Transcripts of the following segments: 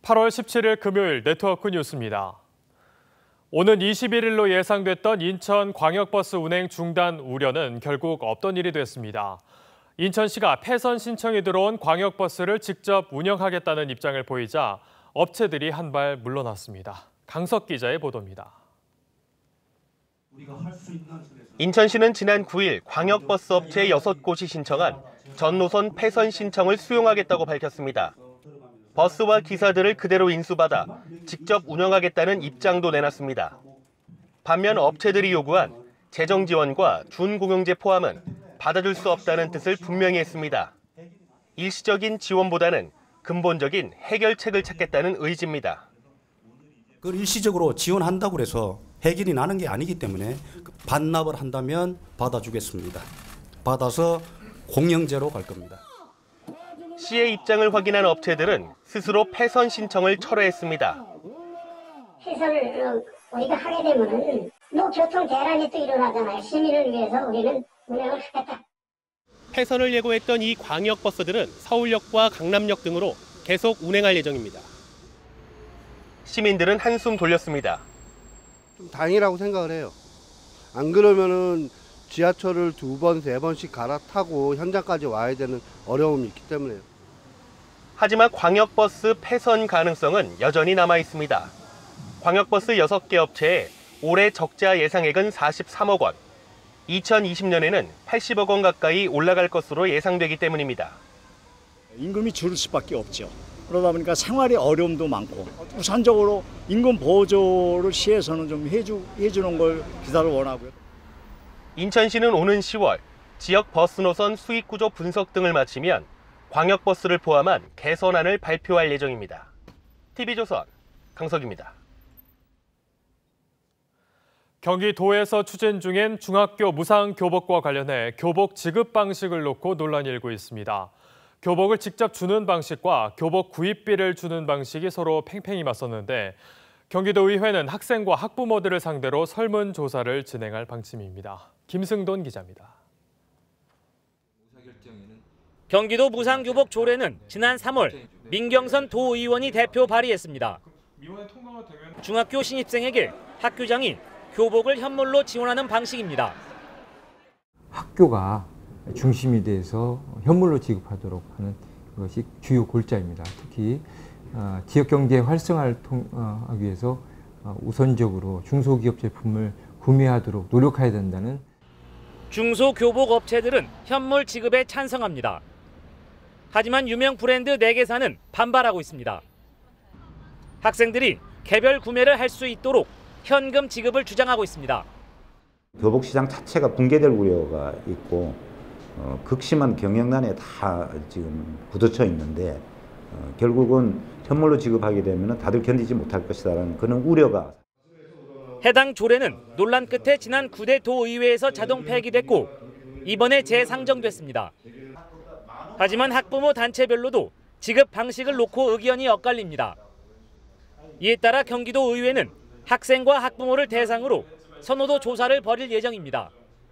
8월 17일 금요일 네트워크 뉴스입니다. 오는 21일로 예상됐던 인천광역버스 운행 중단 우려는 결국 없던 일이 됐습니다. 인천시가 폐선 신청이 들어온 광역버스를 직접 운영하겠다는 입장을 보이자 업체들이 한 발 물러났습니다. 강석 기자의 보도입니다. 인천시는 지난 9일 광역버스 업체 6곳이 신청한 전 노선 폐선 신청을 수용하겠다고 밝혔습니다. 버스와 기사들을 그대로 인수받아 직접 운영하겠다는 입장도 내놨습니다. 반면 업체들이 요구한 재정 지원과 준공영제 포함은 받아줄 수 없다는 뜻을 분명히 했습니다. 일시적인 지원보다는 근본적인 해결책을 찾겠다는 의지입니다. 그걸 일시적으로 지원한다고 해서 해결이 나는 게 아니기 때문에 반납을 한다면 받아주겠습니다. 받아서 공영제로 갈 겁니다. 시의 입장을 확인한 업체들은 스스로 폐선 신청을 철회했습니다. 폐선을 우리가 하게 되면 교통 대란이 또 일어나잖아요. 시민을 위해서 우리는 운영을 하겠다. 폐선을 예고했던 이 광역버스들은 서울역과 강남역 등으로 계속 운행할 예정입니다. 시민들은 한숨 돌렸습니다. 좀 다행이라고 생각을 해요. 안 그러면은 지하철을 2번, 3번씩 갈아타고 현장까지 와야 되는 어려움이 있기 때문에요. 하지만 광역버스 폐선 가능성은 여전히 남아 있습니다. 광역버스 6개 업체에 올해 적자 예상액은 43억 원, 2020년에는 80억 원 가까이 올라갈 것으로 예상되기 때문입니다. 임금이 줄을 수밖에 없죠. 그러다 보니까 생활의 어려움도 많고 우선적으로 임금 보조를 시에서는 좀 해주는 걸 기다려 원하고요. 인천시는 오는 10월 지역 버스 노선 수익 구조 분석 등을 마치면 광역버스를 포함한 개선안을 발표할 예정입니다. TV조선 강석입니다. 경기도에서 추진 중인 중학교 무상교복과 관련해 교복 지급 방식을 놓고 논란이 일고 있습니다. 교복을 직접 주는 방식과 교복 구입비를 주는 방식이 서로 팽팽히 맞섰는데 경기도의회는 학생과 학부모들을 상대로 설문조사를 진행할 방침입니다. 김승돈 기자입니다. 경기도 무상교복 조례는 지난 3월 민경선 도의원이 대표 발의했습니다. 중학교 신입생에게 학교장이 교복을 현물로 지원하는 방식입니다. 학교가 중심이 돼서 현물로 지급하도록 하는 것이 주요 골자입니다. 특히 지역 경제 활성화를 하기 위해서 우선적으로 중소기업 제품을 구매하도록 노력해야 된다는. 중소교복 업체들은 현물 지급에 찬성합니다. 하지만 유명 브랜드 4개사는 반발하고 있습니다. 학생들이 개별 구매를 할 수 있도록 현금 지급을 주장하고 있습니다. 교복 시장 자체가 붕괴될 우려가 있고 극심한 경영난에 다 지금 부딪혀 있는데 결국은 현물로 지급하게 되면 다들 견디지 못할 것이라는 그런 우려가. 해당 조례는 논란 끝에 지난 9대 도의회에서 자동 폐기됐고 이번에 재상정됐습니다. 하지만 학부모 단체별로도 지급 방식을 놓고 의견이 엇갈립니다. 이에 따라 경기도 의회는 학생과 학부모를 대상으로 선호도 조사를 벌일 예정입니다.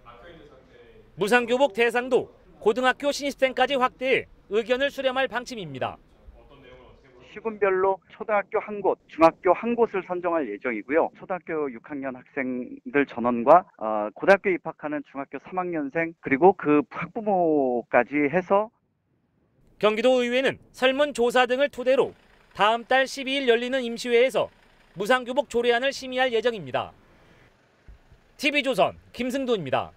무상교복 대상도 고등학교 신입생까지 확대해 의견을 수렴할 방침입니다. 시군별로 초등학교 한 곳, 중학교 한 곳을 선정할 예정이고요. 초등학교 6학년 학생들 전원과 고등학교 입학하는 중학교 3학년생 그리고 그 학부모까지 해서 경기도 의회는 설문조사 등을 토대로 다음 달 12일 열리는 임시회에서 무상교복 조례안을 심의할 예정입니다. TV조선 김승돈입니다.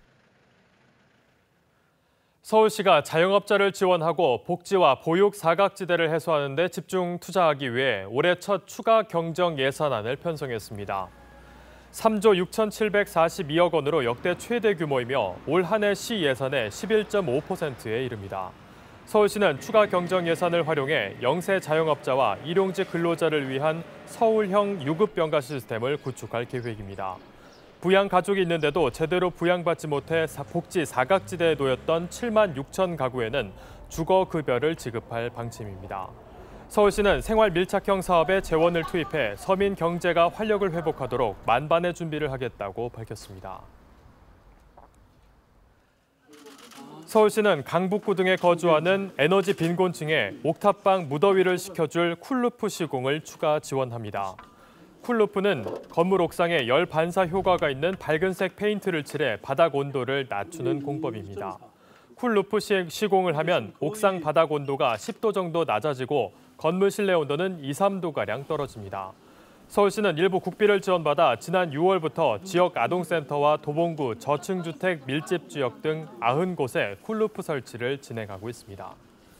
서울시가 자영업자를 지원하고 복지와 보육 사각지대를 해소하는 데 집중 투자하기 위해 올해 첫 추가 경정 예산안을 편성했습니다. 3조 6,742억 원으로 역대 최대 규모이며 올 한 해 시 예산의 11.5%에 이릅니다. 서울시는 추가 경정 예산을 활용해 영세 자영업자와 일용직 근로자를 위한 서울형 유급병가 시스템을 구축할 계획입니다. 부양 가족이 있는데도 제대로 부양받지 못해 복지 사각지대에 놓였던 7만 6천 가구에는 주거급여를 지급할 방침입니다. 서울시는 생활 밀착형 사업에 재원을 투입해 서민 경제가 활력을 회복하도록 만반의 준비를 하겠다고 밝혔습니다. 서울시는 강북구 등에 거주하는 에너지 빈곤층에 옥탑방 무더위를 식혀줄 쿨루프 시공을 추가 지원합니다. 쿨루프는 건물 옥상에 열 반사 효과가 있는 밝은색 페인트를 칠해 바닥 온도를 낮추는 공법입니다. 쿨루프 시공을 하면 옥상 바닥 온도가 10도 정도 낮아지고 건물 실내 온도는 2, 3도가량 떨어집니다. 서울시는 일부 국비를 지원받아 지난 6월부터 지역 아동센터와 도봉구 저층주택 밀집 지역 등 90곳에 쿨루프 설치를 진행하고 있습니다.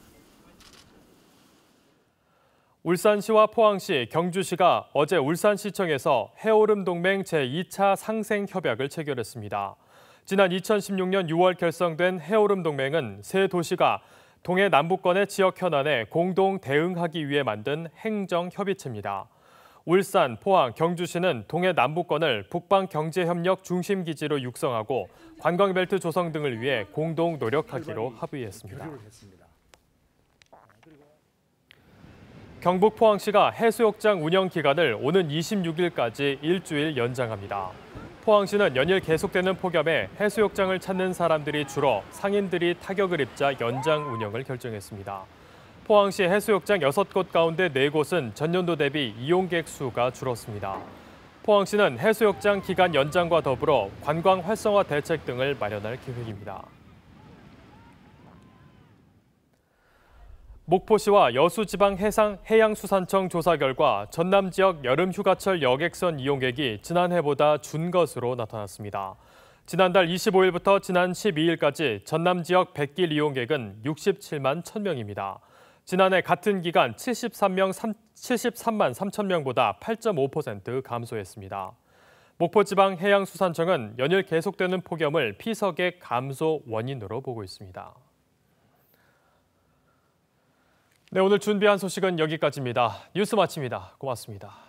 울산시와 포항시, 경주시가 어제 울산시청에서 해오름 동맹 제2차 상생 협약을 체결했습니다. 지난 2016년 6월 결성된 해오름 동맹은 세 도시가 동해 남부권의 지역 현안에 공동 대응하기 위해 만든 행정협의체입니다. 울산, 포항, 경주시는 동해 남부권을 북방경제협력 중심기지로 육성하고 관광벨트 조성 등을 위해 공동 노력하기로 합의했습니다. 경북 포항시가 해수욕장 운영 기간을 오는 26일까지 일주일 연장합니다. 포항시는 연일 계속되는 폭염에 해수욕장을 찾는 사람들이 줄어 상인들이 타격을 입자 연장 운영을 결정했습니다. 포항시 해수욕장 6곳 가운데 4곳은 전년도 대비 이용객 수가 줄었습니다. 포항시는 해수욕장 기간 연장과 더불어 관광 활성화 대책 등을 마련할 계획입니다. 목포시와 여수지방해양수산청 조사 결과 전남 지역 여름 휴가철 여객선 이용객이 지난해보다 준 것으로 나타났습니다. 지난달 25일부터 지난 12일까지 전남 지역 백길 이용객은 67만 1,000명입니다. 지난해 같은 기간 73만 3천 명보다 8.5% 감소했습니다. 목포지방해양수산청은 연일 계속되는 폭염을 피서객 감소 원인으로 보고 있습니다. 네, 오늘 준비한 소식은 여기까지입니다. 뉴스 마칩니다. 고맙습니다.